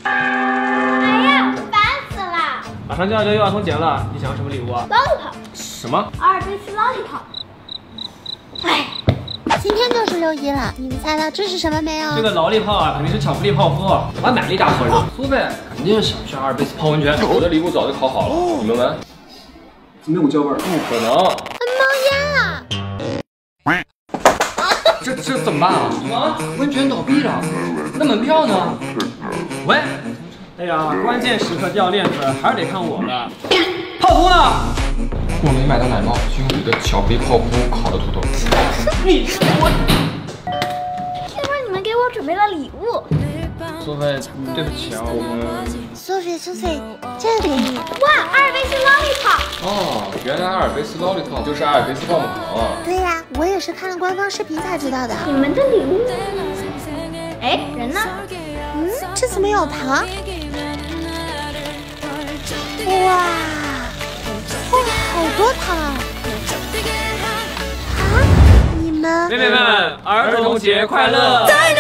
哎呀，烦死了！ 马上就要6一儿童节了，你想要什么礼物啊 ？Lollipop。 什么？ 阿尔卑斯 Lollipop。哎， 今天就是6一了，你们猜到这是什么没有？ 这个劳力泡啊，肯定是巧克力泡芙，我还买了一大盒呢。苏菲肯定想去阿尔卑斯泡温泉，我的礼物早就烤好了，你们闻。没有焦味儿，不可能。 冒烟了！ 这怎么办啊？啊，温泉倒闭了，那门票呢？喂，哎呀，关键时刻掉链子，还是得看我的。泡芙呢？ 我没买到奶酪，就用你的巧克力泡芙烤的土豆。 你我。 听说你们给我准备了礼物。 苏菲，对不起啊，我们。 苏菲，这个给你。 哇，阿尔卑斯 Lollipop。 哦，原来阿尔卑斯 Lollipop 就是阿尔卑斯棒棒糖啊。 对呀，我也是看了官方视频才知道的。 你们的礼物？哎，人呢？ 这次没有糖。哇，好多糖啊！你们？ 妹妹们，儿童节快乐！